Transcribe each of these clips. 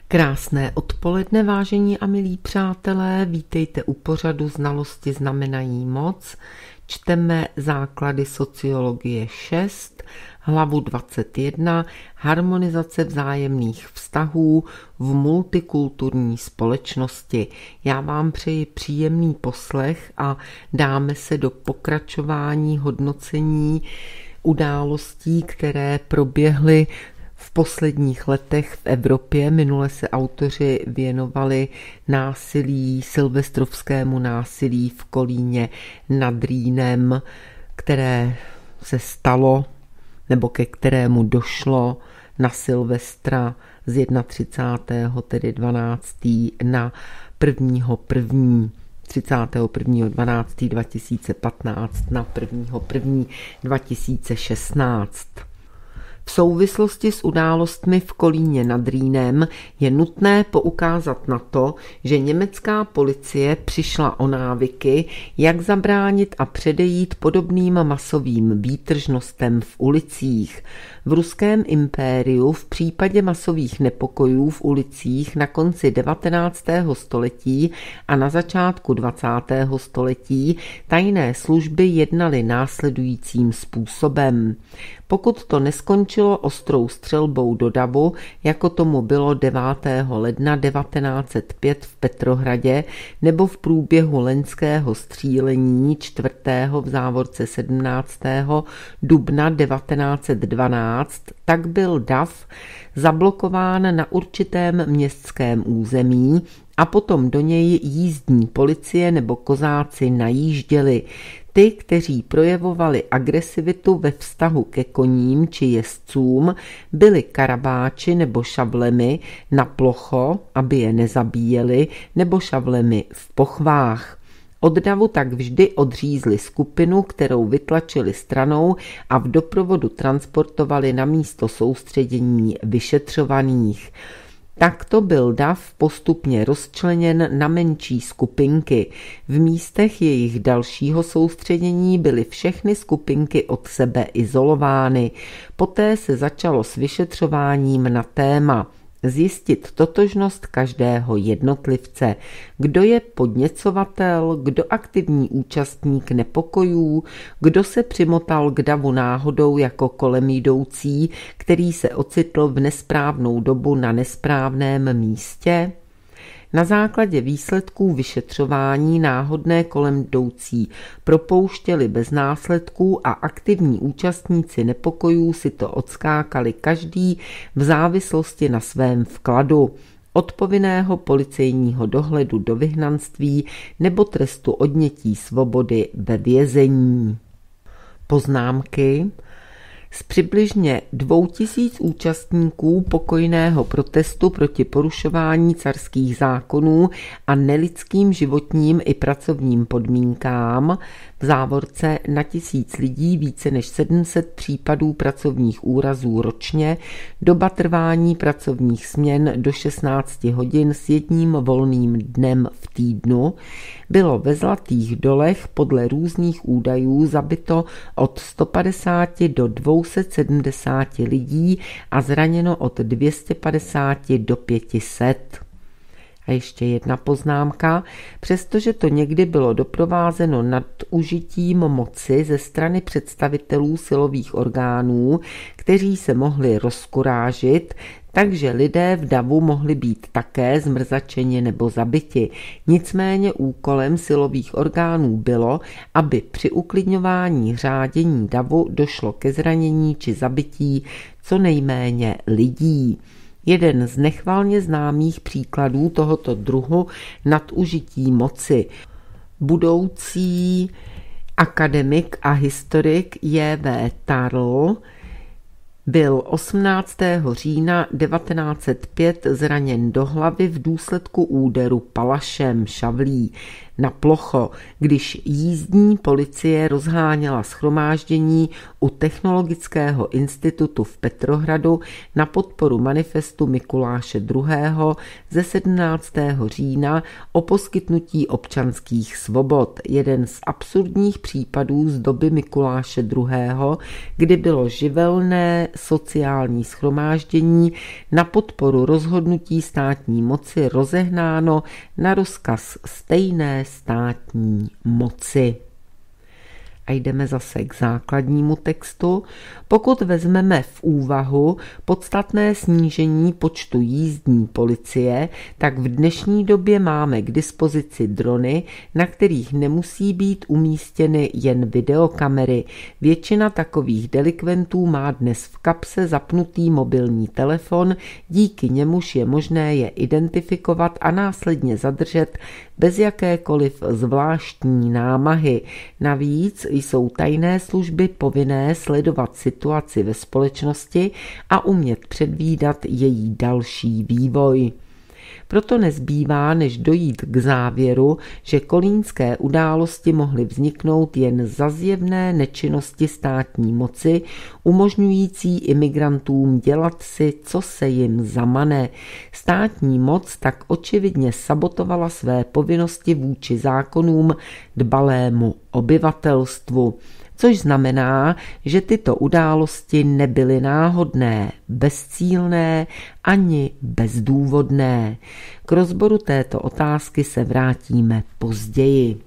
Krásné odpoledne, vážení a milí přátelé, vítejte u pořadu Znalosti znamenají moc. Čteme základy sociologie 6, hlavu 21, harmonizace vzájemných vztahů v multikulturní společnosti. Já vám přeji příjemný poslech a dáme se do pokračování hodnocení událostí, které proběhly v posledních letech v Evropě. Minule se autoři věnovali násilí, silvestrovskému násilí v Kolíně nad Rýnem, které se stalo, nebo ke kterému došlo na Silvestra z 31. tedy 12. na 31.12.2015 na 1.1.2016. V souvislosti s událostmi v Kolíně nad Rýnem je nutné poukázat na to, že německá policie přišla o návyky, jak zabránit a předejít podobným masovým výtržnostem v ulicích. V ruském impériu v případě masových nepokojů v ulicích na konci 19. století a na začátku 20. století tajné služby jednaly následujícím způsobem. Pokud to neskončilo ostrou střelbou do davu, jako tomu bylo 9. ledna 1905 v Petrohradě, nebo v průběhu loňského střílení 4. v závorce 17. dubna 1912, tak byl dav zablokován na určitém městském území a potom do něj jízdní policie nebo kozáci najížděli. Ty, kteří projevovali agresivitu ve vztahu ke koním či jezdcům, byli karabáči nebo šavlemi na plocho, aby je nezabíjeli, nebo šavlemi v pochvách. Od davu tak vždy odřízli skupinu, kterou vytlačili stranou a v doprovodu transportovali na místo soustředění vyšetřovaných. Takto byl dav postupně rozčleněn na menší skupinky. V místech jejich dalšího soustředění byly všechny skupinky od sebe izolovány. Poté se začalo s vyšetřováním na téma zjistit totožnost každého jednotlivce, kdo je podněcovatel, kdo aktivní účastník nepokojů, kdo se přimotal k davu náhodou jako kolem jdoucí, který se ocitl v nesprávnou dobu na nesprávném místě. Na základě výsledků vyšetřování náhodné kolem jdoucí propouštěli bez následků a aktivní účastníci nepokojů si to odskákali každý v závislosti na svém vkladu. Od povinného policejního dohledu do vyhnanství nebo trestu odnětí svobody ve vězení. Poznámky. Z přibližně 2000 účastníků pokojného protestu proti porušování carských zákonů a nelidským životním i pracovním podmínkám, v závorce na 1000 lidí více než 700 případů pracovních úrazů ročně, doba trvání pracovních směn do 16 hodin s jedním volným dnem v týdnu, bylo ve Zlatých Dolech podle různých údajů zabito od 150 do 270 lidí a zraněno od 250 do 500. A ještě jedna poznámka, přestože to někdy bylo doprovázeno nadužitím moci ze strany představitelů silových orgánů, kteří se mohli rozkurážit, takže lidé v davu mohli být také zmrzačeni nebo zabiti. Nicméně úkolem silových orgánů bylo, aby při uklidňování řádění davu došlo ke zranění či zabití co nejméně lidí. Jeden z nechvalně známých příkladů tohoto druhu nadužití moci. Budoucí akademik a historik J.V. Tarl byl 18. října 1905 zraněn do hlavy v důsledku úderu palašem šavlí. na plocho, když jízdní policie rozháněla shromáždění u Technologického institutu v Petrohradu na podporu manifestu Mikuláše II. Ze 17. října o poskytnutí občanských svobod. Jeden z absurdních případů z doby Mikuláše II., kdy bylo živelné sociální shromáždění na podporu rozhodnutí státní moci rozehnáno na rozkaz stejné státní moci. A jdeme zase k základnímu textu. Pokud vezmeme v úvahu podstatné snížení počtu jízdní policie, tak v dnešní době máme k dispozici drony, na kterých nemusí být umístěny jen videokamery. Většina takových delikventů má dnes v kapse zapnutý mobilní telefon, díky němuž je možné je identifikovat a následně zadržet bez jakékoliv zvláštní námahy. Navíc jsou tajné služby povinné sledovat situaci ve společnosti a umět předvídat její další vývoj. Proto nezbývá, než dojít k závěru, že kolínské události mohly vzniknout jen za zjevné nečinnosti státní moci, umožňující imigrantům dělat si, co se jim zamane. Státní moc tak očividně sabotovala své povinnosti vůči zákonům dbalému obyvatelstvu. Což znamená, že tyto události nebyly náhodné, bezcílné ani bezdůvodné. K rozboru této otázky se vrátíme později.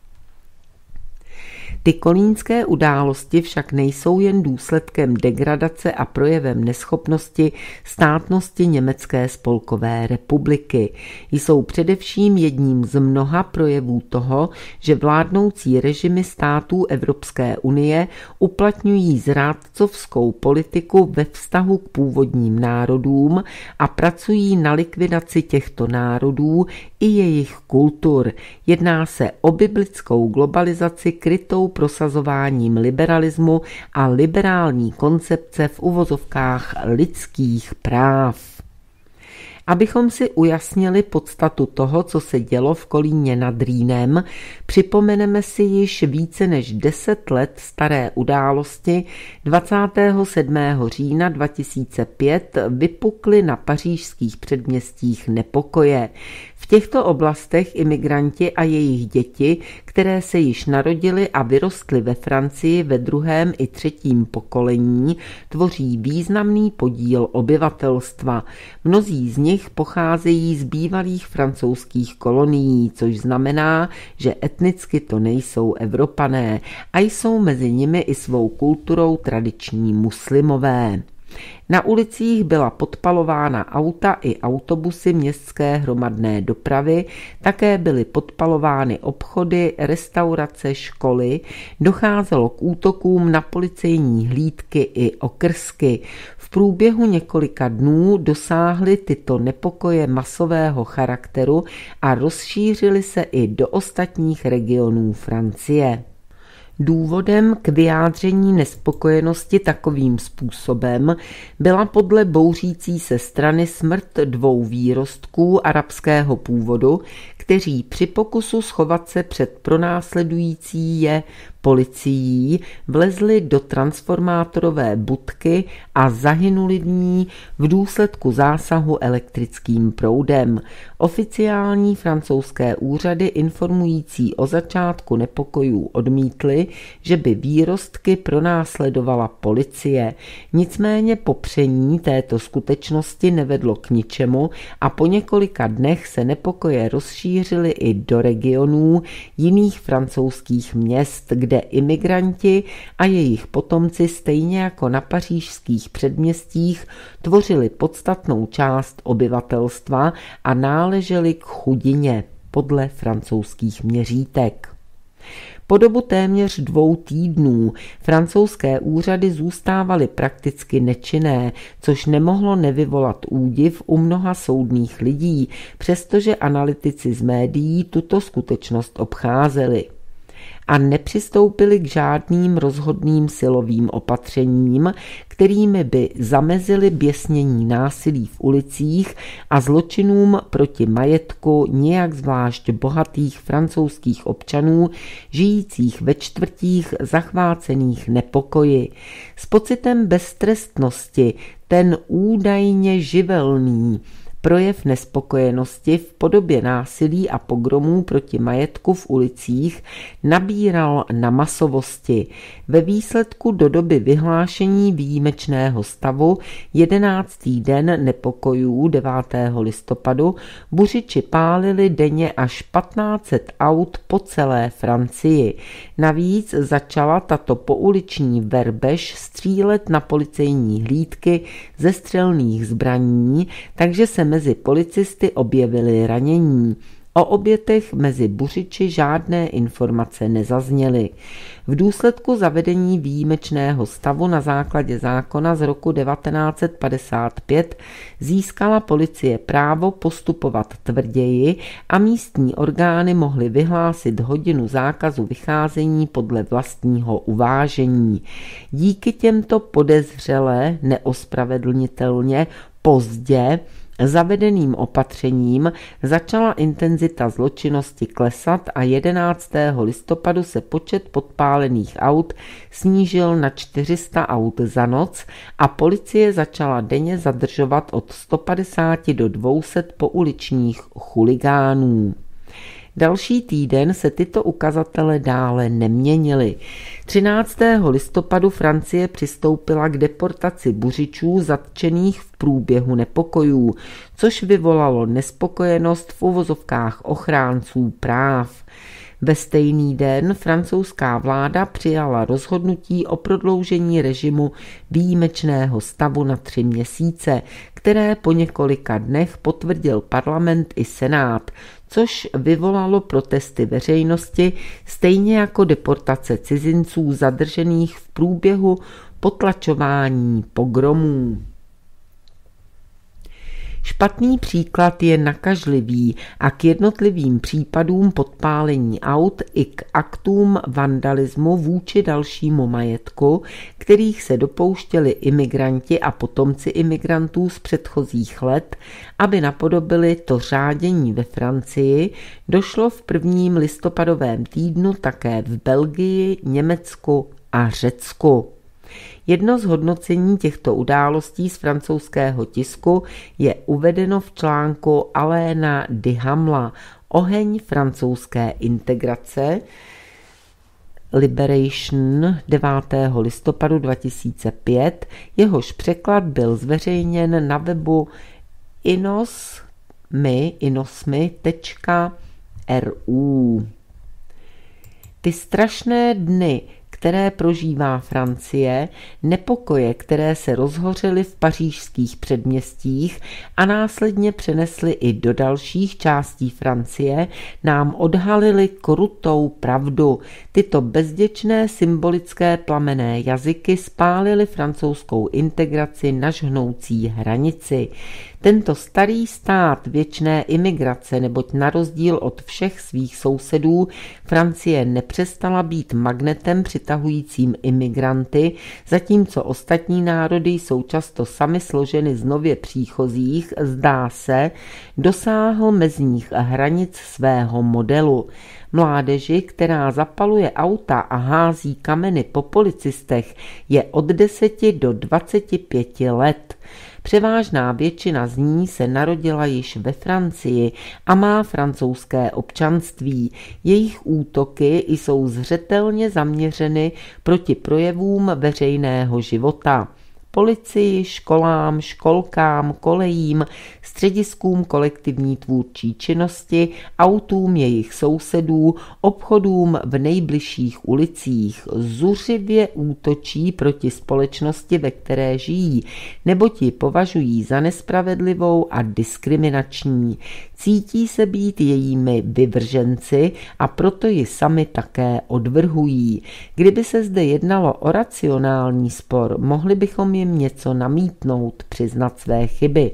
Ty kolínské události však nejsou jen důsledkem degradace a projevem neschopnosti státnosti Německé spolkové republiky. Jsou především jedním z mnoha projevů toho, že vládnoucí režimy států Evropské unie uplatňují zrádcovskou politiku ve vztahu k původním národům a pracují na likvidaci těchto národů i jejich kultur. Jedná se o biblickou globalizaci krytou prosazováním liberalismu a liberální koncepce v uvozovkách lidských práv. Abychom si ujasnili podstatu toho, co se dělo v Kolíně nad Rýnem, připomeneme si již více než 10 let staré události. 27. října 2005 vypukly na pařížských předměstích nepokoje. V těchto oblastech imigranti a jejich děti, které se již narodily a vyrostly ve Francii ve 2. i 3. pokolení, tvoří významný podíl obyvatelstva. Mnozí z nich pocházejí z bývalých francouzských kolonií, což znamená, že etnicky to nejsou Evropané a jsou mezi nimi i svou kulturou tradiční muslimové. Na ulicích byla podpalována auta i autobusy městské hromadné dopravy, také byly podpalovány obchody, restaurace, školy, docházelo k útokům na policejní hlídky i okrsky. V průběhu několika dnů dosáhly tyto nepokoje masového charakteru a rozšířily se i do ostatních regionů Francie. Důvodem k vyjádření nespokojenosti takovým způsobem byla podle bouřící se strany smrt 2 výrostků arabského původu, kteří při pokusu schovat se před pronásledující je policií vlezli do transformátorové budky a zahynuli v ní v důsledku zásahu elektrickým proudem. Oficiální francouzské úřady informující o začátku nepokojů odmítly, že by výrostky pronásledovala policie. Nicméně popření této skutečnosti nevedlo k ničemu a po několika dnech se nepokoje rozšířily i do regionů jiných francouzských měst, kde imigranti a jejich potomci stejně jako na pařížských předměstích tvořili podstatnou část obyvatelstva a náleželi k chudině podle francouzských měřítek. Po dobu téměř 2 týdnů francouzské úřady zůstávaly prakticky nečinné, což nemohlo nevyvolat údiv u mnoha soudných lidí, přestože analytici z médií tuto skutečnost obcházeli. a nepřistoupili k žádným rozhodným silovým opatřením, kterými by zamezili běsnění násilí v ulicích a zločinům proti majetku nijak zvlášť bohatých francouzských občanů žijících ve čtvrtích zachvácených nepokoji. S pocitem beztrestnosti ten údajně živelný projev nespokojenosti v podobě násilí a pogromů proti majetku v ulicích nabíral na masovosti. Ve výsledku do doby vyhlášení výjimečného stavu 11. den nepokojů 9. listopadu buřiči pálili denně až 1500 aut po celé Francii. Navíc začala tato pouliční verbež střílet na policejní hlídky ze střelných zbraní, takže se mezi policisty objevily ranění. O obětech mezi buřiči žádné informace nezazněly. V důsledku zavedení výjimečného stavu na základě zákona z roku 1955 získala policie právo postupovat tvrději a místní orgány mohly vyhlásit hodinu zákazu vycházení podle vlastního uvážení. Díky těmto podezřelé, neospravedlnitelně, pozdě zavedeným opatřením začala intenzita zločinnosti klesat a 11. listopadu se počet podpálených aut snížil na 400 aut za noc a policie začala denně zadržovat od 150 do 200 pouličních chuligánů. Další týden se tyto ukazatele dále neměnily. 13. listopadu Francie přistoupila k deportaci buřičů zatčených v průběhu nepokojů, což vyvolalo nespokojenost v uvozovkách ochránců práv. Ve stejný den francouzská vláda přijala rozhodnutí o prodloužení režimu výjimečného stavu na 3 měsíce, které po několika dnech potvrdil parlament i senát, což vyvolalo protesty veřejnosti, stejně jako deportace cizinců zadržených v průběhu potlačování pogromů. Špatný příklad je nakažlivý a k jednotlivým případům podpálení aut i k aktům vandalismu vůči dalšímu majetku, kterých se dopouštěli imigranti a potomci imigrantů z předchozích let, aby napodobili to řádění ve Francii, došlo v 1. listopadovém týdnu také v Belgii, Německu a Řecku. Jedno z hodnocení těchto událostí z francouzského tisku je uvedeno v článku Aléna Duhamela Oheň francouzské integrace, Liberation 9. listopadu 2005, jehož překlad byl zveřejněn na webu inosmi.ru. Ty strašné dny, které prožívá Francie, nepokoje, které se rozhořely v pařížských předměstích a následně přenesly i do dalších částí Francie, nám odhalily krutou pravdu. Tyto bezděčné symbolické plamenné jazyky spálily francouzskou integraci na žhnoucí hranici. Tento starý stát věčné imigrace, neboť na rozdíl od všech svých sousedů Francie nepřestala být magnetem přitahujícím imigranty, zatímco ostatní národy jsou často sami složeny z nově příchozích, zdá se, dosáhl mezních hranic svého modelu. Mládeži, která zapaluje auta a hází kameny po policistech, je od 10 do 25 let. Převážná většina z ní se narodila již ve Francii a má francouzské občanství. Jejich útoky jsou zřetelně zaměřeny proti projevům veřejného života. Policii, školám, školkám, kolejím, střediskům kolektivní tvůrčí činnosti, autům jejich sousedů, obchodům v nejbližších ulicích. Zuřivě útočí proti společnosti, ve které žijí, neboť ji považují za nespravedlivou a diskriminační. Cítí se být jejími vyvrženci a proto ji sami také odvrhují. Kdyby se zde jednalo o racionální spor, mohli bychom jim něco namítnout, přiznat své chyby.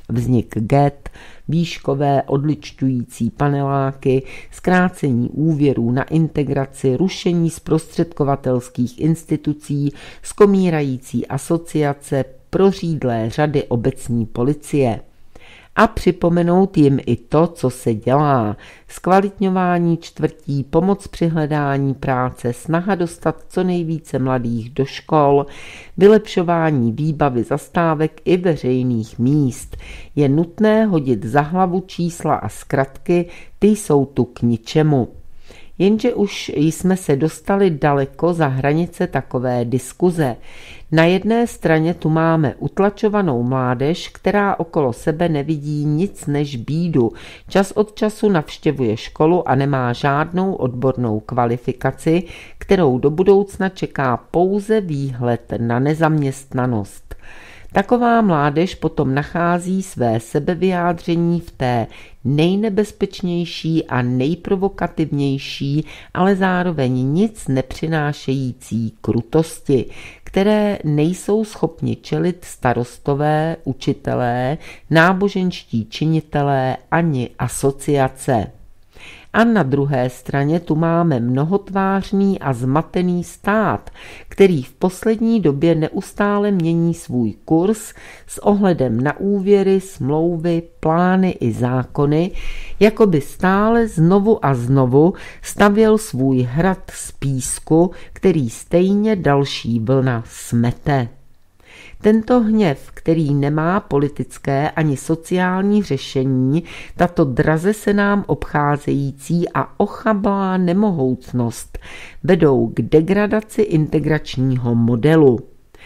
vznik ghett, výškové odličťující paneláky, zkrácení úvěrů na integraci, rušení zprostředkovatelských institucí, skomírající asociace, prořídlé řady obecní policie. A připomenout jim i to, co se dělá. Zkvalitňování čtvrtí, pomoc při hledání práce, snaha dostat co nejvíce mladých do škol, vylepšování výbavy zastávek i veřejných míst. Je nutné hodit za hlavu čísla a zkratky, ty jsou tu k ničemu. Jenže už jsme se dostali daleko za hranice takové diskuze. Na jedné straně tu máme utlačovanou mládež, která okolo sebe nevidí nic než bídu. Čas od času navštěvuje školu a nemá žádnou odbornou kvalifikaci, kterou do budoucna čeká pouze výhled na nezaměstnanost. Taková mládež potom nachází své sebevyjádření v té nejnebezpečnější a nejprovokativnější, ale zároveň nic nepřinášející krutosti, které nejsou schopni čelit starostové, učitelé, náboženští činitelé ani asociace. A na druhé straně tu máme mnohotvářný a zmatený stát, který v poslední době neustále mění svůj kurz s ohledem na úvěry, smlouvy, plány i zákony, jako by stále znovu a znovu stavěl svůj hrad z písku, který stejně další vlna smete. Tento hněv, který nemá politické ani sociální řešení, tato draze se nám obcházející a ochablá nemohoucnost vedou k degradaci integračního modelu.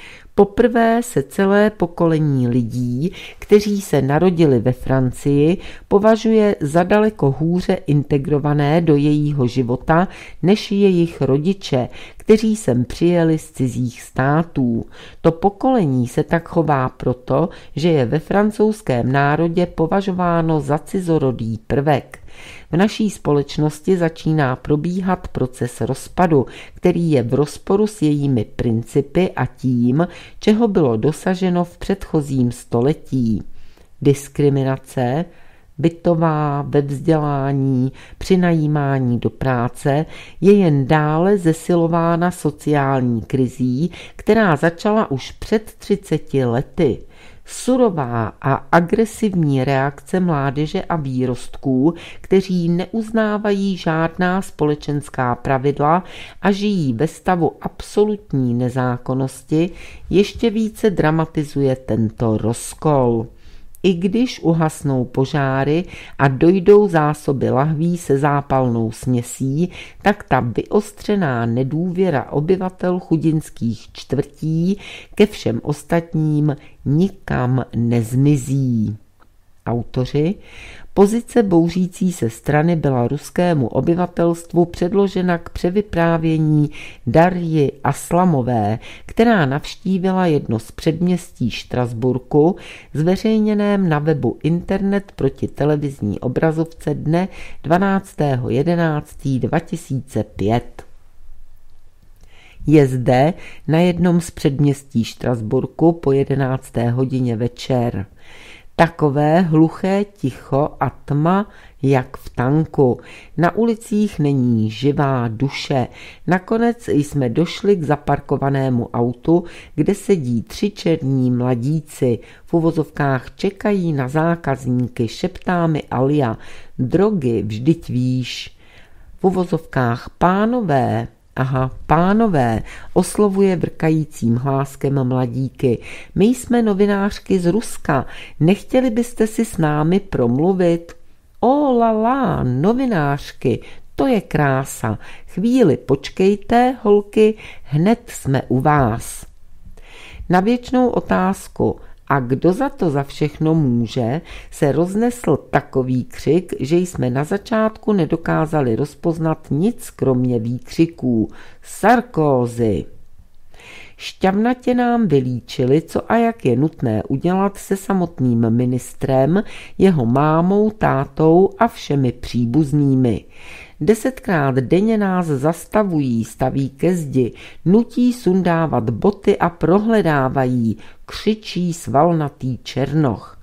Poprvé se celé pokolení lidí, kteří se narodili ve Francii, považuje za daleko hůře integrované do jejího života než jejich rodiče, kteří sem přijeli z cizích států. To pokolení se tak chová proto, že je ve francouzském národě považováno za cizorodý prvek. V naší společnosti začíná probíhat proces rozpadu, který je v rozporu s jejími principy a tím, čeho bylo dosaženo v předchozím století. Diskriminace, bytová, ve vzdělání, při najímání do práce, je jen dále zesilována sociální krizí, která začala už před 30 lety. Surová a agresivní reakce mládeže a výrostků, kteří neuznávají žádná společenská pravidla a žijí ve stavu absolutní nezákonnosti, ještě více dramatizuje tento rozkol. I když uhasnou požáry a dojdou zásoby lahví se zápalnou směsí, tak ta vyostřená nedůvěra obyvatel chudinských čtvrtí ke všem ostatním nikam nezmizí. Autoři: pozice bouřící se strany byla ruskému obyvatelstvu předložena k převyprávění Darji Aslamové, která navštívila jedno z předměstí Štrasburku, zveřejněném na webu Internet proti televizní obrazovce dne 12.11.2005. Je zde na jednom z předměstí Štrasburku po 11. hodině večer. Takové hluché ticho a tma, jak v tanku. Na ulicích není živá duše. Nakonec jsme došli k zaparkovanému autu, kde sedí 3 černí mladíci. V uvozovkách čekají na zákazníky, šeptá mi Alia. Drogy, vždyť víš. V uvozovkách pánové. Aha, pánové, oslovuje vrkajícím hláskem mladíky. My jsme novinářky z Ruska, nechtěli byste si s námi promluvit? O la, novinářky, to je krása. Chvíli počkejte, holky, hned jsme u vás. Na věčnou otázku, a kdo za to za všechno může, se roznesl takový křik, že jsme na začátku nedokázali rozpoznat nic kromě výkřiků. Sarkozy! Šťavnatě nám vylíčili, co a jak je nutné udělat se samotným ministrem, jeho mámou, tátou a všemi příbuznými. 10krát denně nás zastavují, staví ke zdi, nutí sundávat boty a prohledávají, křičí svalnatý černoch.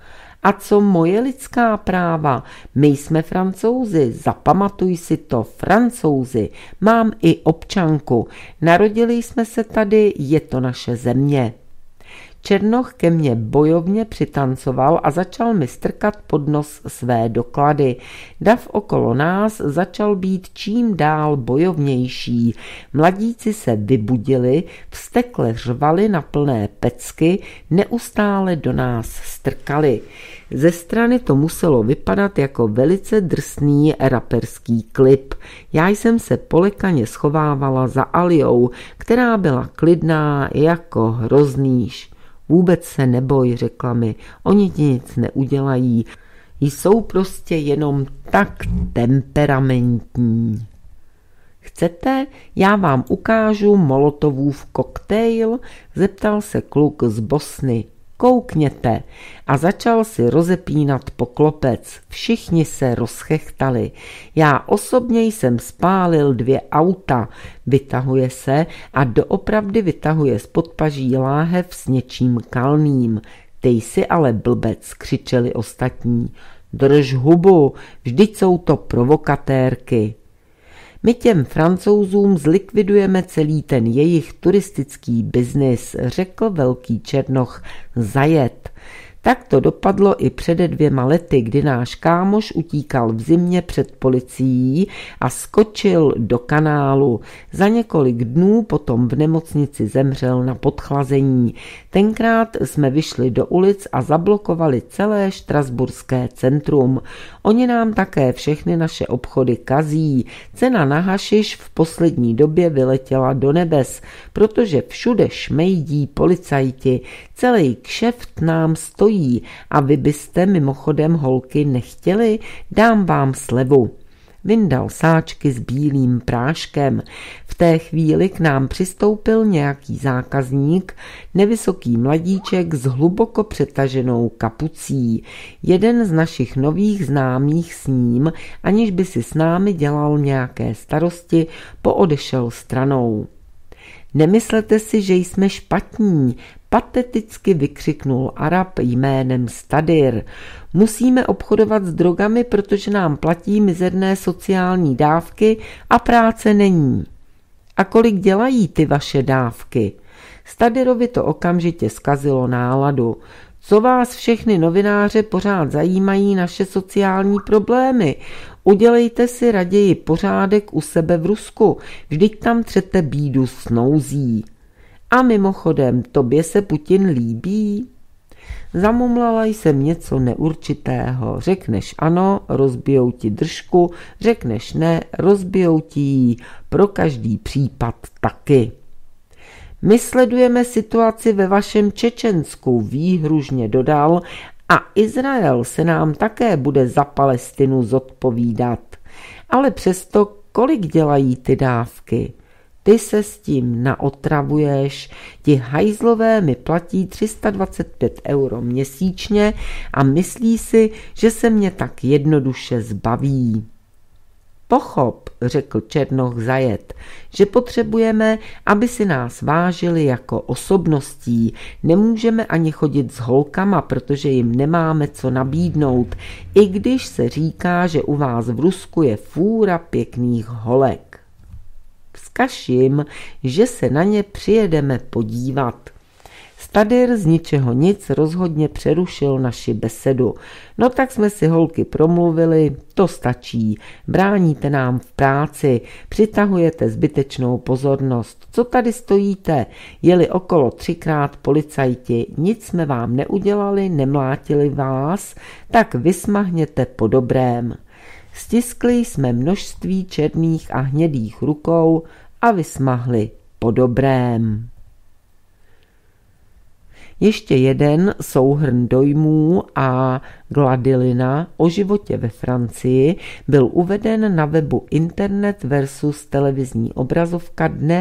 A co moje lidská práva? My jsme Francouzi, zapamatuj si to, Francouzi. Mám i občanku. Narodili jsme se tady, je to naše země. Černoch ke mně bojovně přitancoval a začal mi strkat pod nos své doklady. Dav okolo nás začal být čím dál bojovnější. Mladíci se vybudili, vztekle řvali na plné pecky, neustále do nás strkali. Ze strany to muselo vypadat jako velice drsný raperský klip. Já jsem se polekaně schovávala za Aliou, která byla klidná jako hroznýš. Vůbec se neboj, řekla mi, oni ti nic neudělají, jsou prostě jenom tak temperamentní. Chcete, já vám ukážu Molotovův koktejl? Zeptal se kluk z Bosny. Koukněte. A začal si rozepínat poklopec. Všichni se rozchechtali. Já osobně jsem spálil 2 auta. Vytahuje se a doopravdy vytahuje z podpaží láhev s něčím kalným. Ty jsi ale blbec, křičeli ostatní. Drž hubu, vždyť jsou to provokatérky. My těm Francouzům zlikvidujeme celý ten jejich turistický biznis, řekl velký Černoch Zajet. Tak to dopadlo i před 2 lety, kdy náš kámoš utíkal v zimě před policií a skočil do kanálu. Za několik dnů potom v nemocnici zemřel na podchlazení. Tenkrát jsme vyšli do ulic a zablokovali celé štrasburské centrum. Oni nám také všechny naše obchody kazí. Cena na hašiš v poslední době vyletěla do nebes, protože všude šmejdí policajti. Celý kšeft nám stojí a vy byste mimochodem holky nechtěli, dám vám slevu. Vyndal sáčky s bílým práškem. V té chvíli k nám přistoupil nějaký zákazník, nevysoký mladíček s hluboko přetaženou kapucí. Jeden z našich nových známých s ním, aniž by si s námi dělal nějaké starosti, poodešel stranou. Nemyslete si, že jsme špatní, pateticky vykřiknul Arab jménem Stadir. Musíme obchodovat s drogami, protože nám platí mizerné sociální dávky a práce není. A kolik dělají ty vaše dávky? Stadirovi to okamžitě zkazilo náladu. Co vás všechny novináře pořád zajímají naše sociální problémy? Udělejte si raději pořádek u sebe v Rusku, vždyť tam třete bídu s nouzí. A mimochodem, tobě se Putin líbí? Zamumlala jsem něco neurčitého. Řekneš ano, rozbijou ti držku, řekneš ne, rozbijou ti ji, pro každý případ taky. My sledujeme situaci ve vašem Čečensku, výhružně dodal, a Izrael se nám také bude za Palestinu zodpovídat. Ale přesto, kolik dělají ty dávky? Ty se s tím naotravuješ, ti hajzlové mi platí 325 € měsíčně a myslí si, že se mě tak jednoduše zbaví. Pochop, řekl Černoch Zajet, že potřebujeme, aby si nás vážili jako osobností. Nemůžeme ani chodit s holkama, protože jim nemáme co nabídnout, i když se říká, že u vás v Rusku je fůra pěkných holek. Vzkaž jim, že se na ně přijedeme podívat. Stadir z ničeho nic rozhodně přerušil naši besedu. No tak jsme si holky promluvili, to stačí. Bráníte nám v práci, přitahujete zbytečnou pozornost. Co tady stojíte? Jeli okolo 3krát policajti, nic jsme vám neudělali, nemlátili vás, tak vysmahněte po dobrém. Stiskli jsme množství černých a hnědých rukou a vysmahli po dobrém. Ještě jeden souhrn dojmů a Gladilina o životě ve Francii byl uveden na webu Internet versus televizní obrazovka dne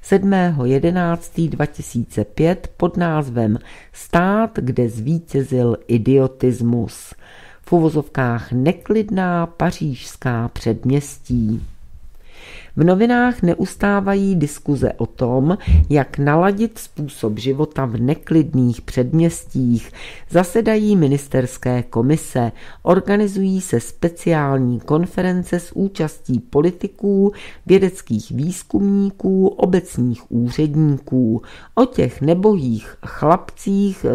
7.11.2005 pod názvem Stát, kde zvítězil idiotismus. V uvozovkách neklidná pařížská předměstí. V novinách neustávají diskuze o tom, jak naladit způsob života v neklidných předměstích. Zasedají ministerské komise, organizují se speciální konference s účastí politiků, vědeckých výzkumníků, obecních úředníků. O těch nebohých chlapcích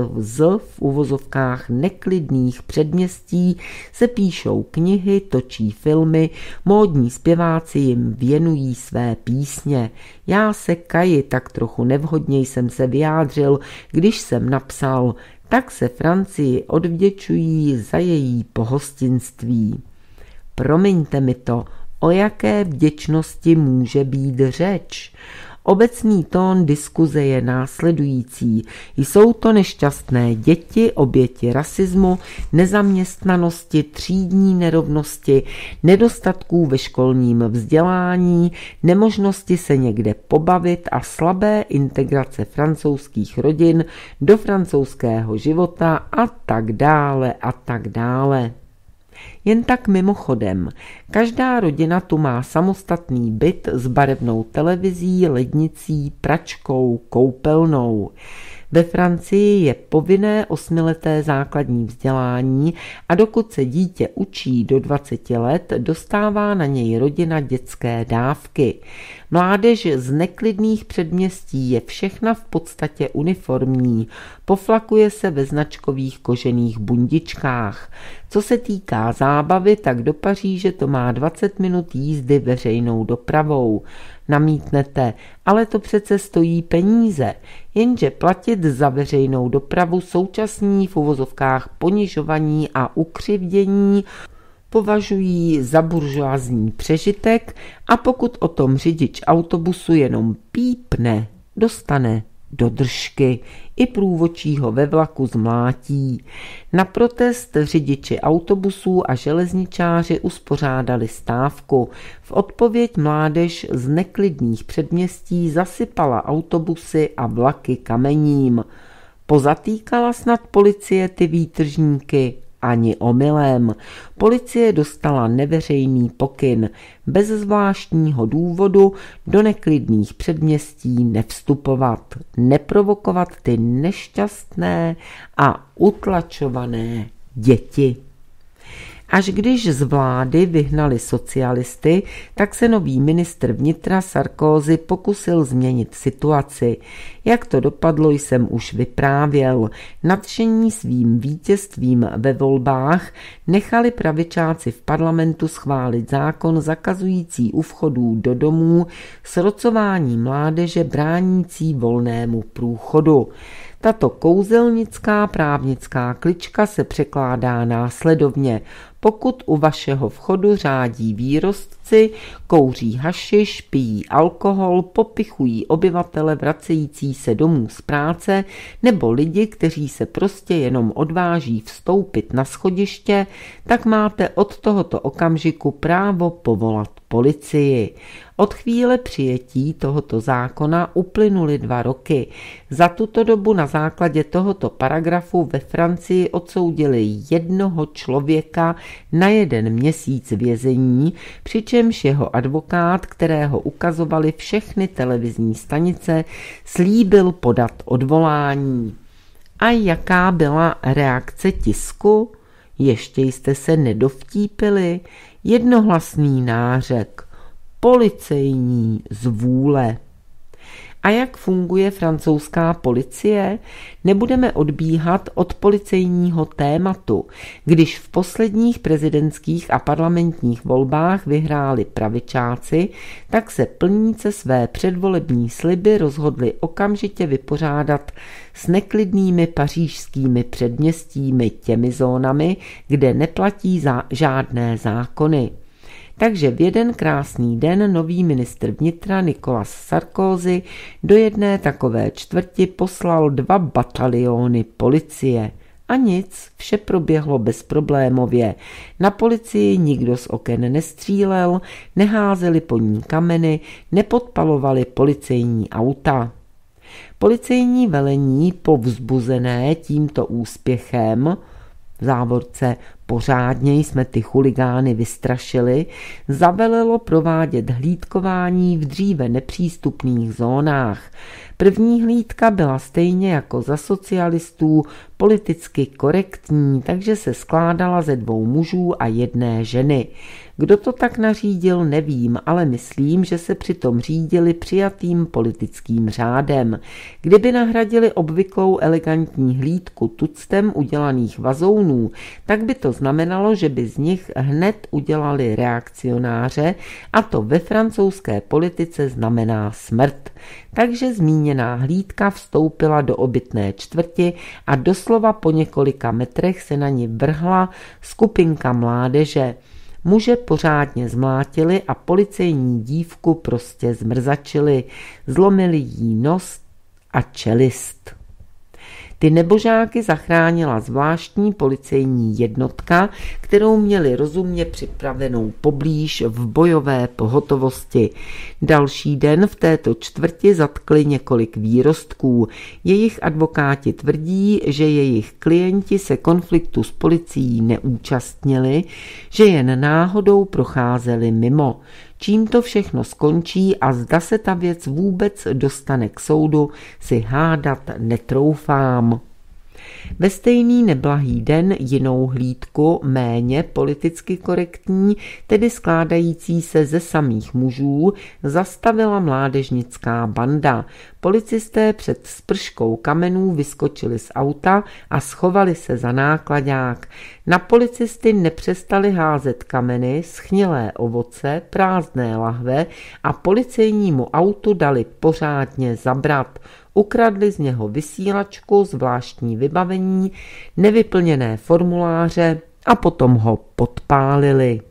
v uvozovkách neklidných předměstí se píšou knihy, točí filmy, módní zpěváci jim věnují své písně. Já se kaji, tak trochu nevhodně jsem se vyjádřil, když jsem napsal: tak se Francii odvděčují za její pohostinství. Promiňte mi to, o jaké vděčnosti může být řeč? Obecný tón diskuze je následující. Jsou to nešťastné děti, oběti rasismu, nezaměstnanosti, třídní nerovnosti, nedostatků ve školním vzdělání, nemožnosti se někde pobavit a slabé integrace francouzských rodin do francouzského života a tak dále a tak dále. Jen tak mimochodem, každá rodina tu má samostatný byt s barevnou televizí, lednicí, pračkou, koupelnou. Ve Francii je povinné 8leté základní vzdělání a dokud se dítě učí do 20 let, dostává na něj rodina dětské dávky. Mládež z neklidných předměstí je všechna v podstatě uniformní, poflakuje se ve značkových kožených bundičkách. Co se týká zábavy, tak do Paříže to má 20 minut jízdy veřejnou dopravou. Namítnete, ale to přece stojí peníze, jenže platit za veřejnou dopravu současní v uvozovkách ponižovaní a ukřivdění považují za buržoazní přežitek a pokud o tom řidič autobusu jenom pípne, dostane do držky, i průvodčího ve vlaku zmlátí. Na protest řidiči autobusů a železničáři uspořádali stávku. V odpověď mládež z neklidných předměstí zasypala autobusy a vlaky kamením. Pozatýkala snad policie ty výtržníky? Ani omylem. Policie dostala neveřejný pokyn. Bez zvláštního důvodu do neklidných předměstí nevstupovat, neprovokovat ty nešťastné a utlačované děti. Až když z vlády vyhnali socialisty, tak se nový ministr vnitra Sarkozy pokusil změnit situaci. Jak to dopadlo, jsem už vyprávěl. Nadšení svým vítězstvím ve volbách nechali pravičáci v parlamentu schválit zákon zakazující u vchodů do domů srocování mládeže bránící volnému průchodu. Tato kouzelnická právnická klička se překládá následovně. Pokud u vašeho vchodu řádí výrostci, kouří hašiš, pijí alkohol, popichují obyvatele vracející se domů z práce nebo lidi, kteří se prostě jenom odváží vstoupit na schodiště, tak máte od tohoto okamžiku právo povolat policii. Od chvíle přijetí tohoto zákona uplynuly 2 roky. Za tuto dobu na základě tohoto paragrafu ve Francii odsoudili 1 člověka na 1 měsíc vězení, přičemž jeho advokát, kterého ukazovali všechny televizní stanice, slíbil podat odvolání. A jaká byla reakce tisku? Ještě jste se nedovtípili? Jednohlasný nářek. Policejní zvůle. A jak funguje francouzská policie? Nebudeme odbíhat od policejního tématu. Když v posledních prezidentských a parlamentních volbách vyhráli pravičáci, tak se plníce své předvolební sliby rozhodli okamžitě vypořádat s neklidnými pařížskými předměstími, těmi zónami, kde neplatí žádné zákony. Takže v jeden krásný den nový ministr vnitra Nicolas Sarkozy do jedné takové čtvrti poslal 2 bataliony policie. A nic, vše proběhlo bezproblémově. Na policii nikdo z oken nestřílel, neházeli po ní kameny, nepodpalovali policejní auta. Policejní velení povzbuzené tímto úspěchem v závorce pořádně jsme ty chuligány vystrašili, zavelelo provádět hlídkování v dříve nepřístupných zónách. První hlídka byla stejně jako za socialistů politicky korektní, takže se skládala ze 2 mužů a 1 ženy. Kdo to tak nařídil, nevím, ale myslím, že se přitom řídili přijatým politickým řádem. Kdyby nahradili obvyklou elegantní hlídku tuctem udělaných vazounů, tak by to znamenalo, že by z nich hned udělali reakcionáře, a to ve francouzské politice znamená smrt. Takže zmíněná hlídka vstoupila do obytné čtvrti a doslova po několika metrech se na ní vrhla skupinka mládeže. Muže pořádně zmlátili a policejní dívku prostě zmrzačili, zlomili jí nos a čelist. Ty nebožáky zachránila zvláštní policejní jednotka, kterou měli rozumně připravenou poblíž v bojové pohotovosti. Další den v této čtvrti zatkli několik výrostků. Jejich advokáti tvrdí, že jejich klienti se konfliktu s policií neúčastnili, že jen náhodou procházeli mimo. Čím to všechno skončí a zda se ta věc vůbec dostane k soudu, si hádat netroufám. Ve stejný neblahý den jinou hlídku, méně politicky korektní, tedy skládající se ze samých mužů, zastavila mládežnická banda. Policisté před sprškou kamenů vyskočili z auta a schovali se za náklaďák. Na policisty nepřestali házet kameny, schnilé ovoce, prázdné lahve a policejnímu autu dali pořádně zabrat. Ukradli z něho vysílačku, zvláštní vybavení, nevyplněné formuláře a potom ho podpálili.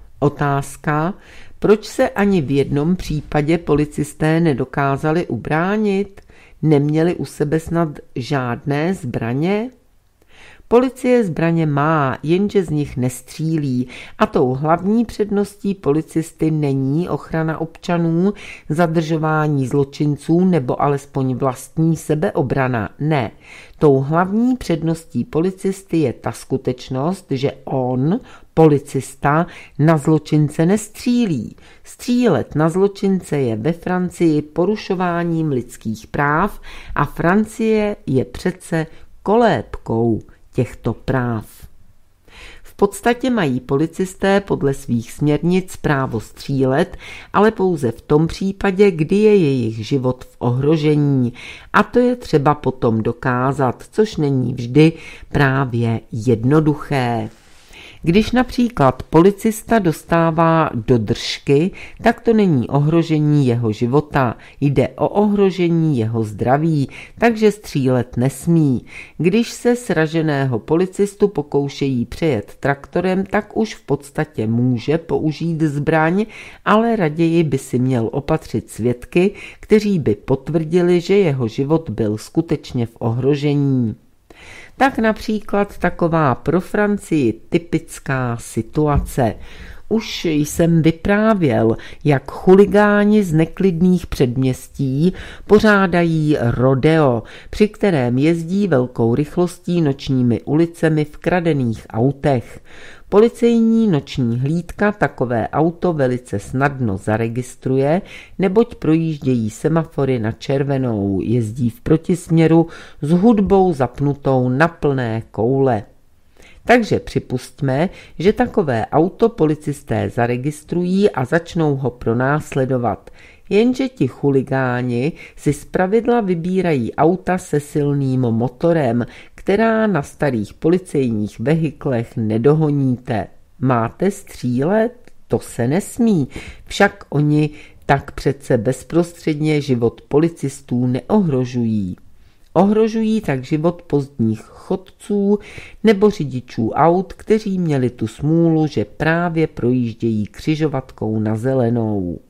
Otázka, proč se ani v jednom případě policisté nedokázali ubránit? Neměli u sebe snad žádné zbraně? Policie zbraně má, jenže z nich nestřílí a tou hlavní předností policisty není ochrana občanů, zadržování zločinců nebo alespoň vlastní sebeobrana. Ne, tou hlavní předností policisty je ta skutečnost, že on, policista, na zločince nestřílí. Střílet na zločince je ve Francii porušováním lidských práv a Francie je přece kolébkou těchto práv. V podstatě mají policisté podle svých směrnic právo střílet, ale pouze v tom případě, kdy je jejich život v ohrožení. A to je třeba potom dokázat, což není vždy právě jednoduché. Když například policista dostává do držky, tak to není ohrožení jeho života, jde o ohrožení jeho zdraví, takže střílet nesmí. Když se sraženého policistu pokoušejí přejet traktorem, tak už v podstatě může použít zbraň, ale raději by si měl opatřit svědky, kteří by potvrdili, že jeho život byl skutečně v ohrožení. Tak například taková pro Francii typická situace. Už jsem vyprávěl, jak chuligáni z neklidných předměstí pořádají rodeo, při kterém jezdí velkou rychlostí nočními ulicemi v kradených autech. Policejní noční hlídka takové auto velice snadno zaregistruje, neboť projíždějí semafory na červenou, jezdí v protisměru s hudbou zapnutou na plné koule. Takže připustme, že takové auto policisté zaregistrují a začnou ho pronásledovat. Jenže ti chuligáni si zpravidla vybírají auta se silným motorem, která na starých policejních vehiklech nedohoníte. Máte střílet? To se nesmí, však oni tak přece bezprostředně život policistů neohrožují. Ohrožují tak život pozdních chodců nebo řidičů aut, kteří měli tu smůlu, že právě projíždějí křižovatkou na zelenou.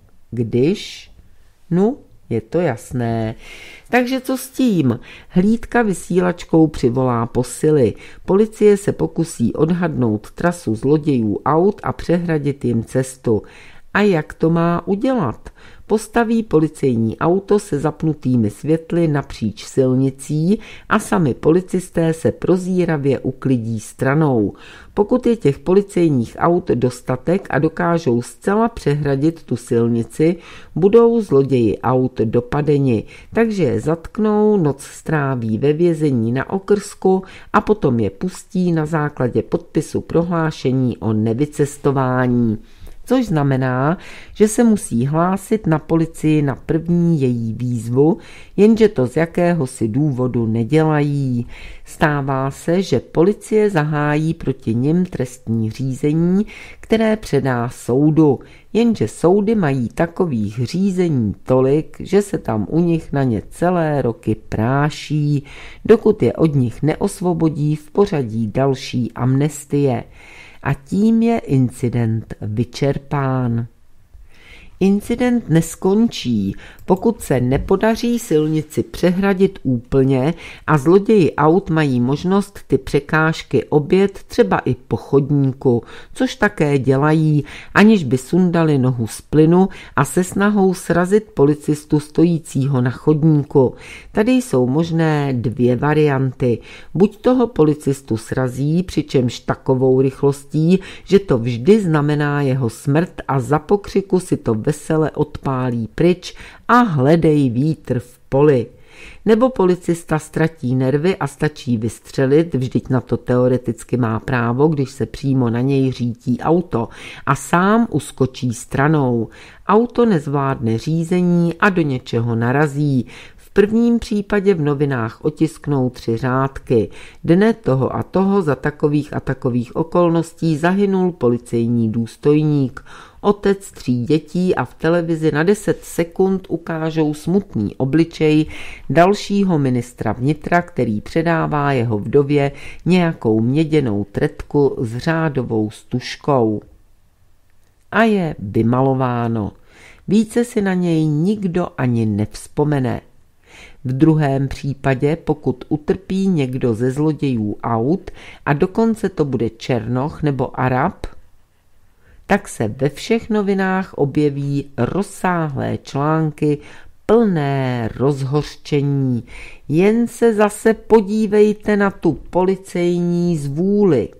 Když? No, je to jasné. Takže co s tím? Hlídka vysílačkou přivolá posily. Policie se pokusí odhadnout trasu zlodějů aut a přehradit jim cestu. A A jak to má udělat? Postaví policejní auto se zapnutými světly napříč silnicí a sami policisté se prozíravě uklidí stranou. Pokud je těch policejních aut dostatek a dokážou zcela přehradit tu silnici, budou zloději aut dopadeni, takže je zatknou, noc stráví ve vězení na okrsku a potom je pustí na základě podpisu prohlášení o nevycestování. Což znamená, že se musí hlásit na policii na první její výzvu, jenže to z jakéhosi důvodu nedělají. Stává se, že policie zahájí proti nim trestní řízení, které předá soudu, jenže soudy mají takových řízení tolik, že se tam u nich na ně celé roky práší, dokud je od nich neosvobodí v pořadí další amnestie. A tím je incident vyčerpán. Incident neskončí, pokud se nepodaří silnici přehradit úplně a zloději aut mají možnost ty překážky objet třeba i po chodníku, což také dělají, aniž by sundali nohu z plynu a se snahou srazit policistu stojícího na chodníku. Tady jsou možné dvě varianty. Buď toho policistu srazí, přičemž takovou rychlostí, že to vždy znamená jeho smrt a za pokřiku si to vesele odpálí pryč a hledej vítr v poli. Nebo policista ztratí nervy a stačí vystřelit, vždyť na to teoreticky má právo, když se přímo na něj řítí auto a sám uskočí stranou. Auto nezvládne řízení a do něčeho narazí. V prvním případě v novinách otisknou 3 řádky. Dne toho a toho za takových a takových okolností zahynul policejní důstojník. Otec 3 dětí a v televizi na 10 sekund ukážou smutný obličej dalšího ministra vnitra, který předává jeho vdově nějakou měděnou tretku s řádovou stužkou. A je vymalováno. Více si na něj nikdo ani nevzpomene. V druhém případě, pokud utrpí někdo ze zlodějů aut a dokonce to bude Černoch nebo Arab, tak se ve všech novinách objeví rozsáhlé články plné rozhořčení. Jen se zase podívejte na tu policejní zvůli.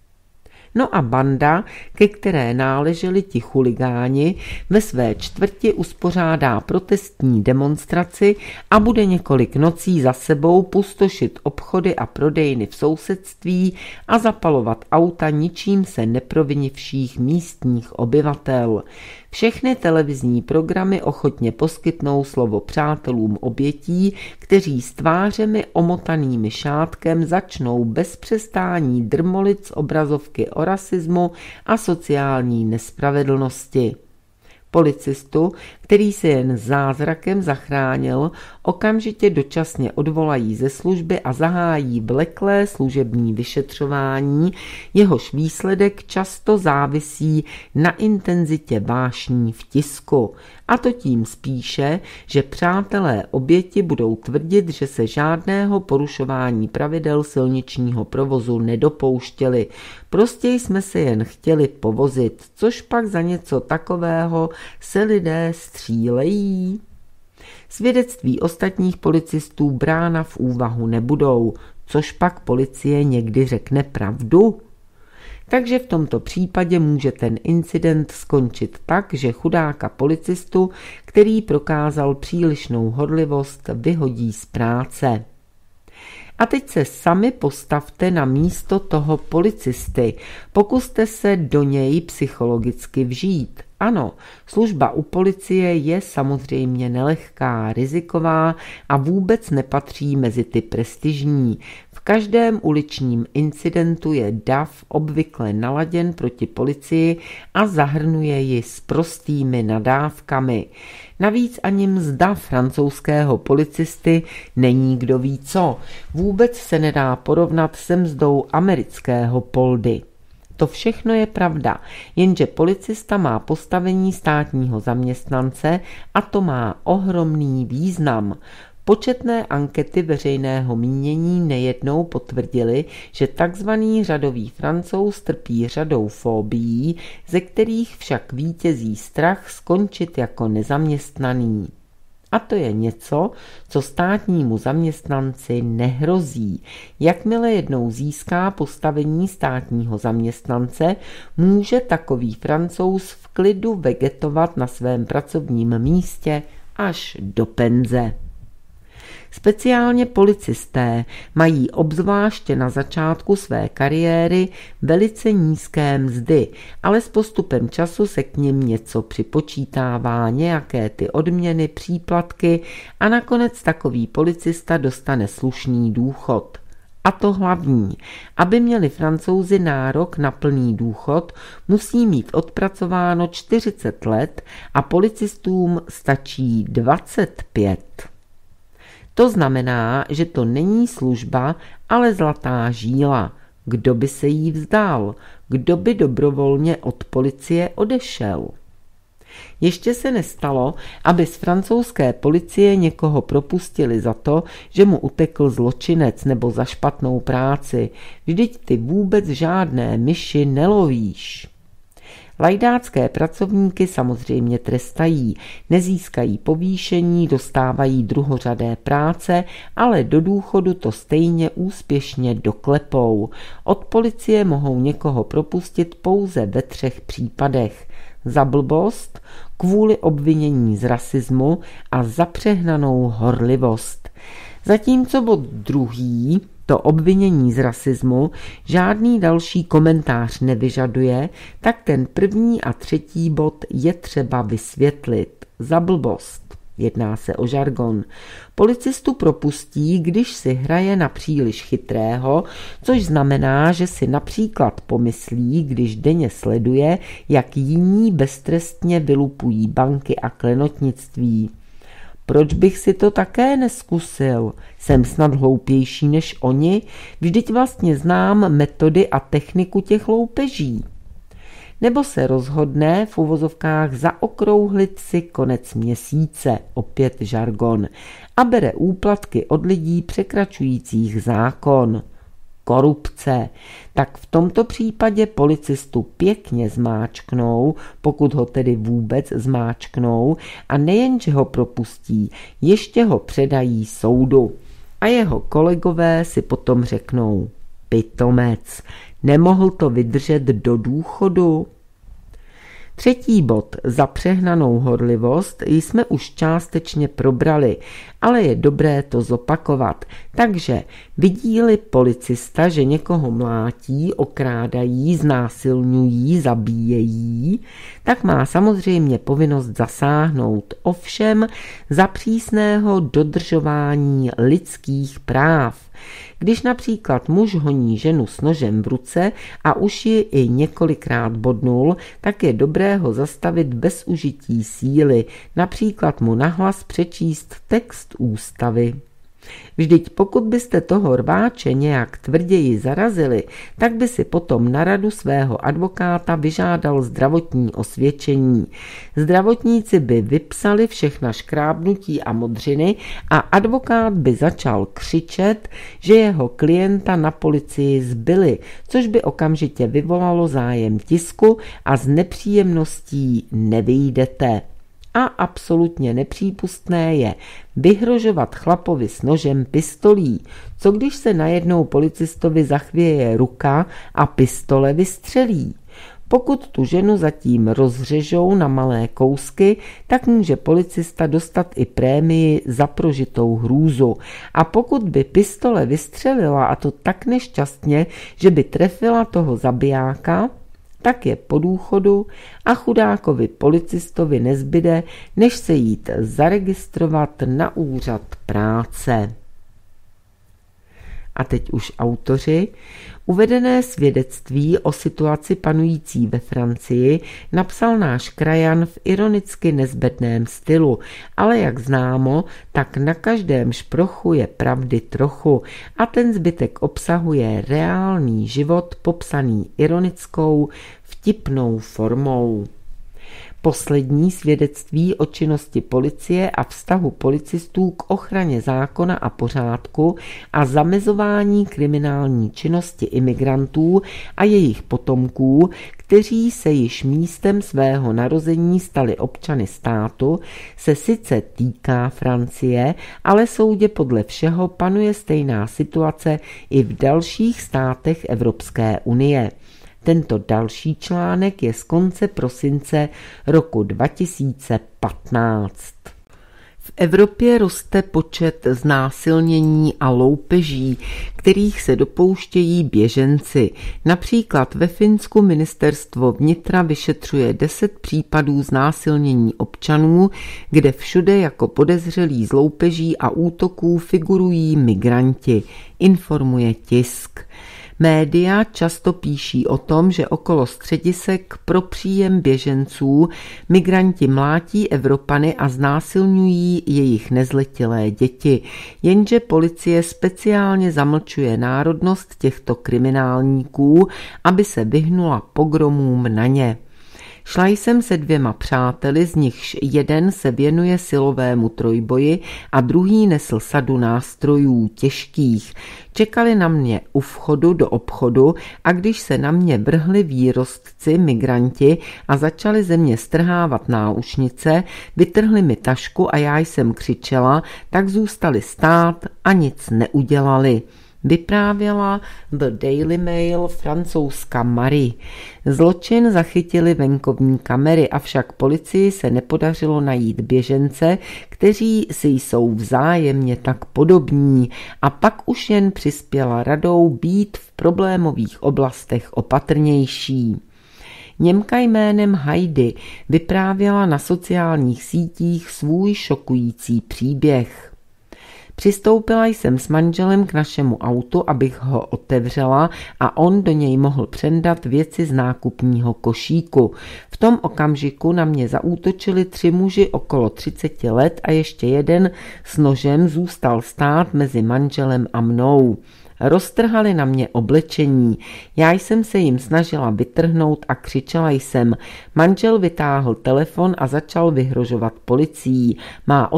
No a banda, ke které náleželi ti chuligáni, ve své čtvrti uspořádá protestní demonstraci a bude několik nocí za sebou pustošit obchody a prodejny v sousedství a zapalovat auta ničím se neprovinivších místních obyvatel. Všechny televizní programy ochotně poskytnou slovo přátelům obětí, kteří s tvářemi omotanými šátkem začnou bez přestání drmolit z obrazovky o rasismu a sociální nespravedlnosti. Policistu, který se jen zázrakem zachránil, okamžitě dočasně odvolají ze služby a zahájí vleklé služební vyšetřování, jehož výsledek často závisí na intenzitě vášní v tisku. A to tím spíše, že přátelé oběti budou tvrdit, že se žádného porušování pravidel silničního provozu nedopouštěli. Prostě jsme se jen chtěli povozit, což pak za něco takového se lidé střílejí. Svědectví ostatních policistů brána v úvahu nebudou, což pak policie někdy řekne pravdu. Takže v tomto případě může ten incident skončit tak, že chudáka policistu, který prokázal přílišnou horlivost, vyhodí z práce. A teď se sami postavte na místo toho policisty, pokuste se do něj psychologicky vžít. Ano, služba u policie je samozřejmě nelehká, riziková a vůbec nepatří mezi ty prestižní. V každém uličním incidentu je dav obvykle naladěn proti policii a zahrnuje ji s prostými nadávkami. Navíc ani mzda francouzského policisty není kdo ví co. Vůbec se nedá porovnat se mzdou amerického poldy. To všechno je pravda, jenže policista má postavení státního zaměstnance a to má ohromný význam. Početné ankety veřejného mínění nejednou potvrdily, že takzvaný řadový Francouz trpí řadou fobií, ze kterých však vítězí strach skončit jako nezaměstnaný. A to je něco, co státnímu zaměstnanci nehrozí. Jakmile jednou získá postavení státního zaměstnance, může takový Francouz v klidu vegetovat na svém pracovním místě až do penze. Speciálně policisté mají obzvláště na začátku své kariéry velice nízké mzdy, ale s postupem času se k nim něco připočítává, nějaké ty odměny, příplatky a nakonec takový policista dostane slušný důchod. A to hlavní, aby měli Francouzi nárok na plný důchod, musí mít odpracováno 40 let a policistům stačí 25. To znamená, že to není služba, ale zlatá žíla. Kdo by se jí vzdal? Kdo by dobrovolně od policie odešel? Ještě se nestalo, aby z francouzské policie někoho propustili za to, že mu utekl zločinec nebo za špatnou práci. Vždyť ty vůbec žádné myši nelovíš. Lajdácké pracovníky samozřejmě trestají, nezískají povýšení, dostávají druhořadé práce, ale do důchodu to stejně úspěšně doklepou. Od policie mohou někoho propustit pouze ve 3 případech. Za blbost, kvůli obvinění z rasismu a za přehnanou horlivost. Zatímco bod druhý, to obvinění z rasismu, žádný další komentář nevyžaduje, tak ten první a třetí bod je třeba vysvětlit. Za blbost. Jedná se o žargon. Policistu propustí, když si hraje na příliš chytrého, což znamená, že si například pomyslí, když denně sleduje, jak jiní beztrestně vylupují banky a klenotnictví. Proč bych si to také neskusil? Jsem snad hloupější než oni? Vždyť vlastně znám metody a techniku těch loupeží. Nebo se rozhodne v uvozovkách zaokrouhlit si konec měsíce, opět žargon, a bere úplatky od lidí překračujících zákon. Korupce. Tak v tomto případě policistu pěkně zmáčknou, pokud ho tedy vůbec zmáčknou, a nejenže ho propustí, ještě ho předají soudu. A jeho kolegové si potom řeknou: pitomec, nemohl to vydržet do důchodu? Třetí bod, za přehnanou horlivost, jsme už částečně probrali, ale je dobré to zopakovat. Takže vidí-li policista, že někoho mlátí, okrádají, znásilňují, zabíjejí, tak má samozřejmě povinnost zasáhnout, ovšem za přísného dodržování lidských práv. Když například muž honí ženu s nožem v ruce a už ji i několikrát bodnul, tak je dobré ho zastavit bez užití síly, například mu nahlas přečíst text ústavy. Vždyť pokud byste toho rváče nějak tvrději zarazili, tak by si potom na radu svého advokáta vyžádal zdravotní osvědčení. Zdravotníci by vypsali všechna škrábnutí a modřiny a advokát by začal křičet, že jeho klienta na policii zbili, což by okamžitě vyvolalo zájem tisku a z nepříjemností nevyjdete. A absolutně nepřípustné je vyhrožovat chlapovi s nožem pistolí. Co když se najednou policistovi zachvěje ruka a pistole vystřelí? Pokud tu ženu zatím rozřežou na malé kousky, tak může policista dostat i prémii za prožitou hrůzu. A pokud by pistole vystřelila, a to tak nešťastně, že by trefila toho zabijáka, tak je po důchodu a chudákovi policistovi nezbyde, než se jít zaregistrovat na úřad práce. A teď už autoři. Uvedené svědectví o situaci panující ve Francii napsal náš krajan v ironicky nezbedném stylu, ale jak známo, tak na každém šprochu je pravdy trochu a ten zbytek obsahuje reálný život popsaný ironickou, vtipnou formou. Poslední svědectví o činnosti policie a vztahu policistů k ochraně zákona a pořádku a zamezování kriminální činnosti imigrantů a jejich potomků, kteří se již místem svého narození stali občany státu, se sice týká Francie, ale soudě podle všeho panuje stejná situace i v dalších státech Evropské unie. Tento další článek je z konce prosince roku 2015. V Evropě roste počet znásilnění a loupeží, kterých se dopouštějí běženci. Například ve Finsku ministerstvo vnitra vyšetřuje 10 případů znásilnění občanů, kde všude jako podezřelí z loupeží a útoků figurují migranti, informuje tisk. Média často píší o tom, že okolo středisek pro příjem běženců migranti mlátí Evropany a znásilňují jejich nezletilé děti, jenže policie speciálně zamlčuje národnost těchto kriminálníků, aby se vyhnula pogromům na ně. Šla jsem se 2 přáteli, z nichž jeden se věnuje silovému trojboji a druhý nesl sadu nástrojů těžkých. Čekali na mě u vchodu do obchodu a když se na mě vrhli výrostci, migranti a začali ze mě strhávat náušnice, vytrhli mi tašku a já jsem křičela, tak zůstali stát a nic neudělali. Vyprávěla The Daily Mail francouzská Marie. Zločin zachytili venkovní kamery, avšak policii se nepodařilo najít běžence, kteří si jsou vzájemně tak podobní, a pak už jen přispěla radou být v problémových oblastech opatrnější. Němka jménem Heidi vyprávěla na sociálních sítích svůj šokující příběh. Přistoupila jsem s manželem k našemu autu, abych ho otevřela a on do něj mohl přendat věci z nákupního košíku. V tom okamžiku na mě zaútočili 3 muži okolo 30 let a ještě jeden s nožem zůstal stát mezi manželem a mnou. Roztrhali na mě oblečení. Já jsem se jim snažila vytrhnout a křičela jsem. Manžel vytáhl telefon a začal vyhrožovat policií. Má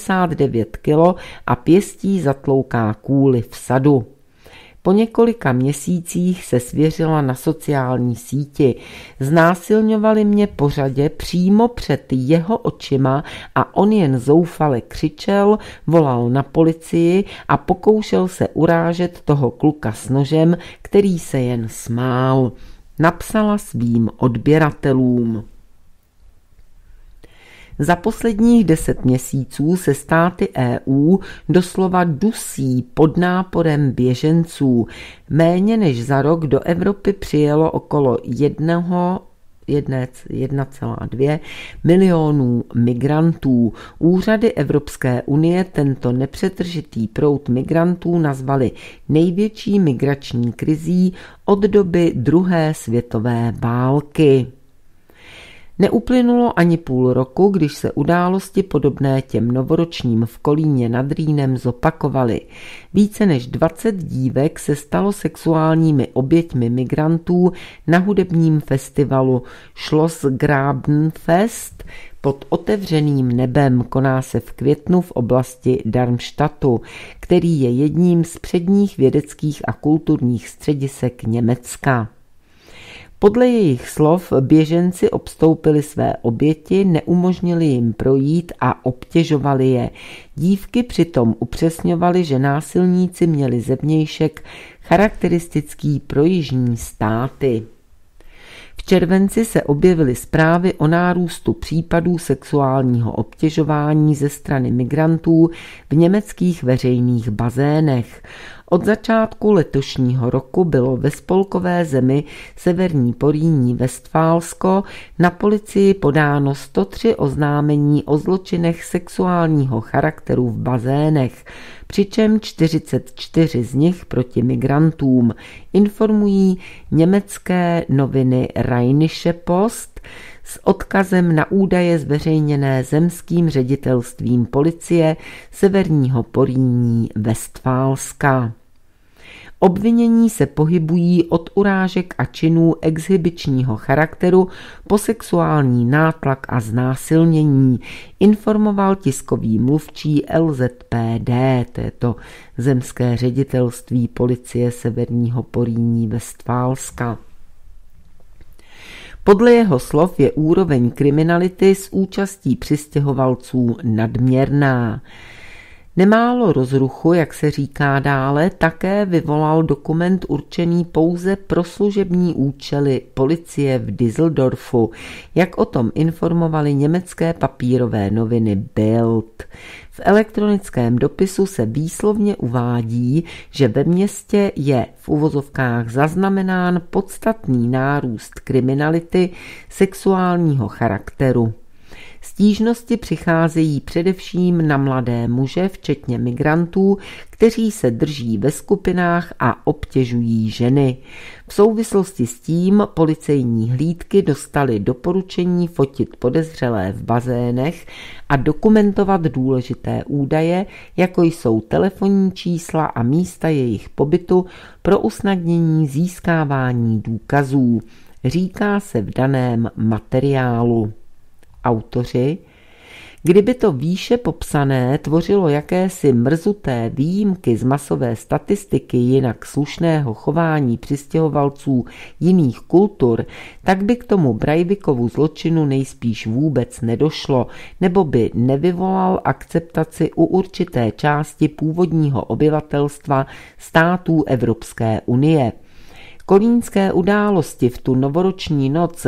89 kilo a pěstí zatlouká kůli v sadu. Po několika měsících se svěřila na sociální síti. Znásilňovali mě po řadě přímo před jeho očima a on jen zoufale křičel, volal na policii a pokoušel se urážet toho kluka s nožem, který se jen smál. Napsala svým odběratelům. Za posledních 10 měsíců se státy EU doslova dusí pod náporem běženců. Méně než za rok do Evropy přijelo okolo 1,2 milionů migrantů. Úřady Evropské unie tento nepřetržitý proud migrantů nazvali největší migrační krizí od doby druhé světové války. Neuplynulo ani půl roku, když se události podobné těm novoročním v Kolíně nad Rýnem zopakovaly. Více než 20 dívek se stalo sexuálními oběťmi migrantů na hudebním festivalu Schlossgrabenfest pod otevřeným nebem. Koná se v květnu v oblasti Darmstadtu, který je jedním z předních vědeckých a kulturních středisek Německa. Podle jejich slov běženci obstoupili své oběti, neumožnili jim projít a obtěžovali je. Dívky přitom upřesňovaly, že násilníci měli zevnějšek charakteristický pro jižní státy. V červenci se objevily zprávy o nárůstu případů sexuálního obtěžování ze strany migrantů v německých veřejných bazénech. Od začátku letošního roku bylo ve spolkové zemi Severní Porýní Vestfálsko na policii podáno 103 oznámení o zločinech sexuálního charakteru v bazénech, přičemž 44 z nich proti migrantům, informují německé noviny Rheinische Post s odkazem na údaje zveřejněné zemským ředitelstvím policie Severního Porýní Vestfálska. Obvinění se pohybují od urážek a činů exhibičního charakteru po sexuální nátlak a znásilnění, informoval tiskový mluvčí LZPD, to je to zemské ředitelství policie Severního Porýní Vestfálska. Podle jeho slov je úroveň kriminality s účastí přistěhovalců nadměrná. Nemálo rozruchu, jak se říká dále, také vyvolal dokument určený pouze pro služební účely policie v Düsseldorfu, jak o tom informovaly německé papírové noviny Bild. V elektronickém dopisu se výslovně uvádí, že ve městě je v uvozovkách zaznamenán podstatný nárůst kriminality sexuálního charakteru. Stížnosti přicházejí především na mladé muže, včetně migrantů, kteří se drží ve skupinách a obtěžují ženy. V souvislosti s tím policejní hlídky dostaly doporučení fotit podezřelé v bazénech a dokumentovat důležité údaje, jako jsou telefonní čísla a místa jejich pobytu pro usnadnění získávání důkazů, říká se v daném materiálu. Autoři: kdyby to výše popsané tvořilo jakési mrzuté výjimky z masové statistiky jinak slušného chování přistěhovalců jiných kultur, tak by k tomu Breivicovu zločinu nejspíš vůbec nedošlo, nebo by nevyvolal akceptaci u určité části původního obyvatelstva států Evropské unie. Kolínské události v tu novoroční noc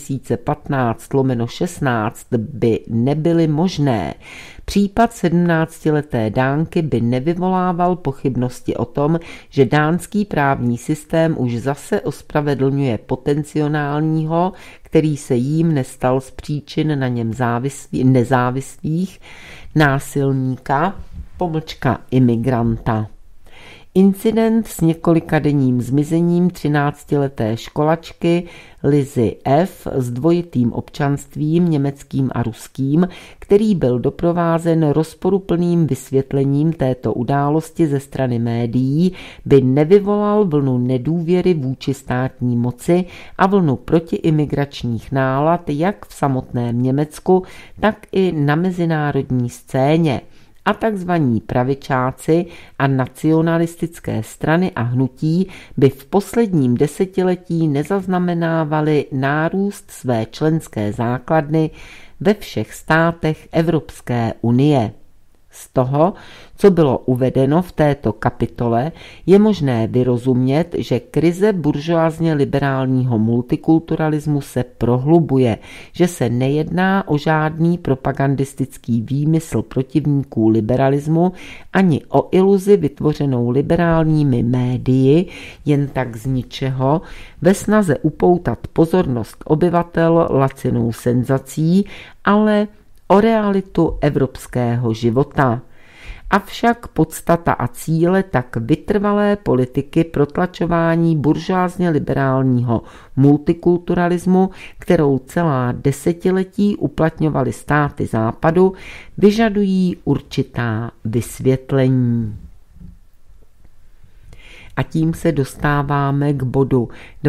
2015/16 by nebyly možné. Případ 17leté Dánky by nevyvolával pochybnosti o tom, že dánský právní systém už zase ospravedlňuje potenciálního, který se jím nestal z příčin na něm nezávislých, násilníka, imigranta. Incident s několikadenním zmizením 13leté školačky Lizy F. s dvojitým občanstvím německým a ruským, který byl doprovázen rozporuplným vysvětlením této události ze strany médií, by nevyvolal vlnu nedůvěry vůči státní moci a vlnu protiimigračních nálad jak v samotném Německu, tak i na mezinárodní scéně. A takzvaní pravičáci a nacionalistické strany a hnutí by v posledním desetiletí nezaznamenávali nárůst své členské základny ve všech státech Evropské unie. Z toho, co bylo uvedeno v této kapitole, je možné vyrozumět, že krize buržoázně liberálního multikulturalismu se prohlubuje, že se nejedná o žádný propagandistický výmysl protivníků liberalismu ani o iluzi vytvořenou liberálními médii, jen tak z ničeho, ve snaze upoutat pozornost obyvatel lacinou senzací, ale o realitu evropského života. Avšak podstata a cíle tak vytrvalé politiky protlačování buržoázně liberálního multikulturalismu, kterou celá desetiletí uplatňovaly státy západu, vyžadují určitá vysvětlení. A tím se dostáváme k bodu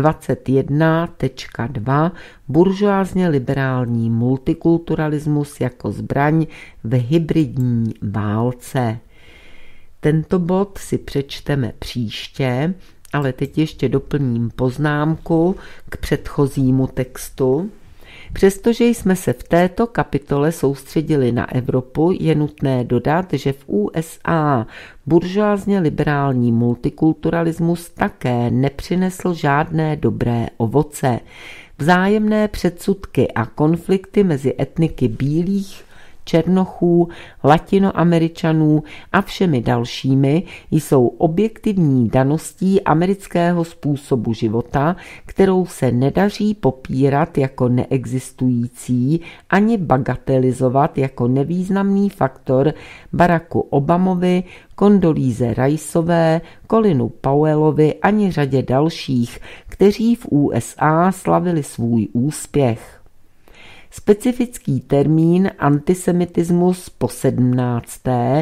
21.2. Buržoázně liberální multikulturalismus jako zbraň v hybridní válce. Tento bod si přečteme příště, ale teď ještě doplním poznámku k předchozímu textu. Přestože jsme se v této kapitole soustředili na Evropu, je nutné dodat, že v USA buržoázně liberální multikulturalismus také nepřinesl žádné dobré ovoce. Vzájemné předsudky a konflikty mezi etniky bílých, Černochů, Latinoameričanů a všemi dalšími jsou objektivní daností amerického způsobu života, kterou se nedaří popírat jako neexistující ani bagatelizovat jako nevýznamný faktor Baracku Obamovi, Kondolíze Riceové, Colinu Powellovi ani řadě dalších, kteří v USA slavili svůj úspěch. Specifický termín antisemitismus po 17.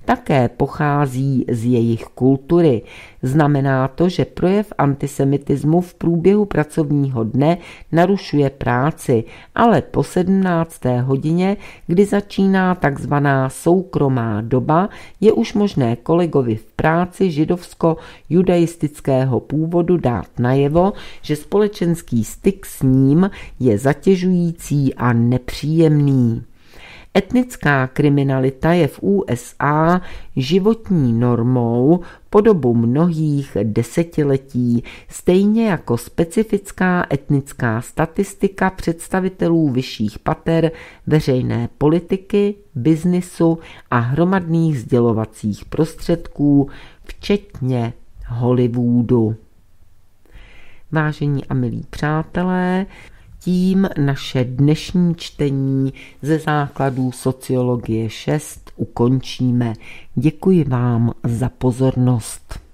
také pochází z jejich kultury. Znamená to, že projev antisemitismu v průběhu pracovního dne narušuje práci, ale po 17. hodině, kdy začíná takzvaná soukromá doba, je už možné kolegovi v práci židovsko-judaistického původu dát najevo, že společenský styk s ním je zatěžující a nepříjemný. Etnická kriminalita je v USA životní normou po dobu mnohých desetiletí, stejně jako specifická etnická statistika představitelů vyšších pater veřejné politiky, biznisu a hromadných sdělovacích prostředků, včetně Hollywoodu. Vážení a milí přátelé, tím naše dnešní čtení ze základů sociologie 6 ukončíme. Děkuji vám za pozornost.